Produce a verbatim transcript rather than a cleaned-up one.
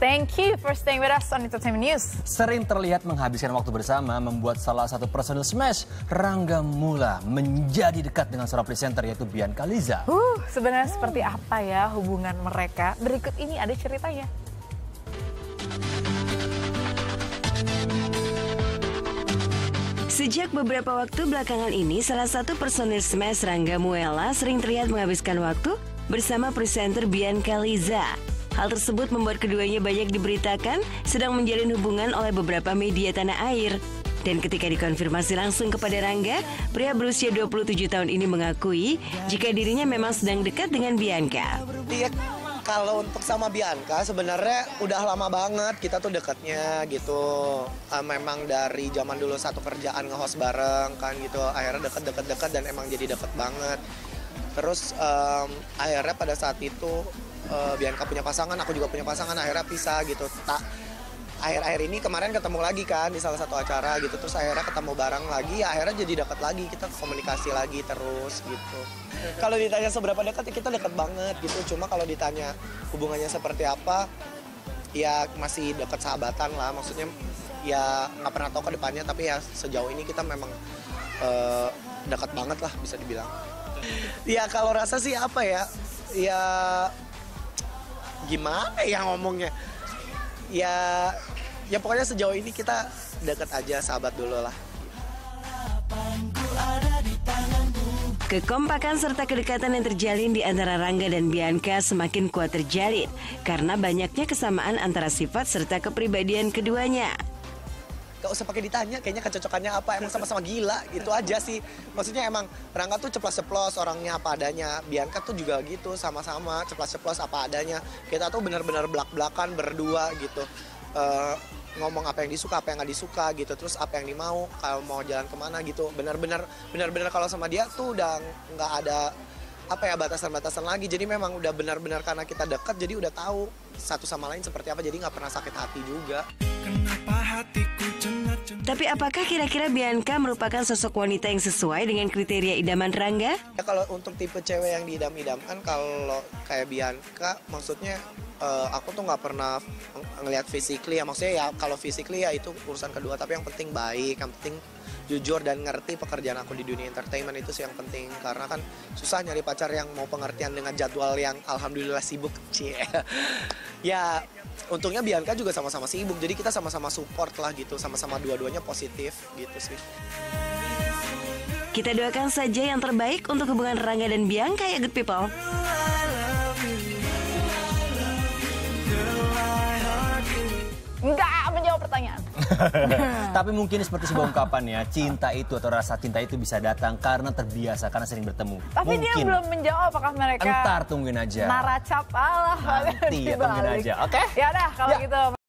Thank you for staying with us on Entertainment News. Sering terlihat menghabiskan waktu bersama membuat salah satu personil Smash, Rangga Mula, menjadi dekat dengan seorang presenter yaitu Bianca Liza. Uh, sebenarnya hmm. seperti apa ya hubungan mereka? Berikut ini ada ceritanya. Sejak beberapa waktu belakangan ini, salah satu personil Smash, Rangga Mula, sering terlihat menghabiskan waktu bersama presenter Bianca Liza. Hal tersebut membuat keduanya banyak diberitakan sedang menjalin hubungan oleh beberapa media tanah air. Dan ketika dikonfirmasi langsung kepada Rangga, pria berusia dua puluh tujuh tahun ini mengakui jika dirinya memang sedang dekat dengan Bianca. Dia kalau untuk sama Bianca sebenarnya udah lama banget kita tuh dekatnya gitu. Uh, memang dari zaman dulu satu kerjaan nge-host bareng kan gitu. Akhirnya deket-deket-deket dan emang jadi deket banget. Terus um, akhirnya pada saat itu uh, Bianca punya pasangan, aku juga punya pasangan, akhirnya pisah gitu. Tak akhir-akhir ini kemarin ketemu lagi kan di salah satu acara gitu, terus akhirnya ketemu bareng lagi, ya akhirnya jadi dekat lagi, kita komunikasi lagi terus gitu. Kalau ditanya seberapa dekat, ya kita dekat banget gitu, cuma kalau ditanya hubungannya seperti apa, ya masih dekat sahabatan lah, maksudnya ya nggak pernah tahu ke depannya, tapi ya sejauh ini kita memang uh, dekat banget lah bisa dibilang. Ya kalau rasa sih apa ya, ya gimana ya ngomongnya. Ya, ya pokoknya sejauh ini kita deket aja, sahabat dulu lah. Kekompakan serta kedekatan yang terjalin di antara Rangga dan Bianca semakin kuat terjalin karena banyaknya kesamaan antara sifat serta kepribadian keduanya. Gak usah pakai ditanya, kayaknya kecocokannya apa, emang sama-sama gila, gitu aja sih. Maksudnya emang Rangga tuh ceplos-ceplos orangnya apa adanya, Bianca tuh juga gitu, sama-sama ceplos-ceplos apa adanya. Kita tuh benar-benar belak-belakan berdua gitu, uh, ngomong apa yang disuka, apa yang nggak disuka gitu, terus apa yang dimau, kalau mau jalan kemana gitu. Benar-benar, benar-benar kalau sama dia tuh udah nggak ada apa ya batasan-batasan lagi. Jadi memang udah benar-benar karena kita dekat, jadi udah tahu satu sama lain seperti apa, jadi nggak pernah sakit hati juga. Tapi apakah kira-kira Bianca merupakan sosok wanita yang sesuai dengan kriteria idaman Rangga? Ya, kalau untuk tipe cewek yang diidam-idamkan, kalau kayak Bianca, maksudnya uh, aku tuh nggak pernah ng ngelihat physically ya, maksudnya ya kalau physically ya itu urusan kedua, tapi yang penting baik, yang penting jujur dan ngerti pekerjaan aku di dunia entertainment, itu sih yang penting. Karena kan susah nyari pacar yang mau pengertian dengan jadwal yang alhamdulillah sibuk. Cie. Ya untungnya Bianca juga sama-sama sibuk, jadi kita sama-sama support lah gitu, sama-sama dua-duanya positif gitu sih. Kita doakan saja yang terbaik untuk hubungan Rangga dan Bianca ya good people. Enggak menjawab pertanyaan. Tapi mungkin seperti sebuah ungkapan ya, cinta itu atau rasa cinta itu bisa datang karena terbiasa, karena sering bertemu. Tapi mungkin. Dia belum menjawab apakah mereka Entar tungguin aja. Naracap Allah. Nanti ya tungguin aja, oke? Okay? Ya udah kalau ya. gitu.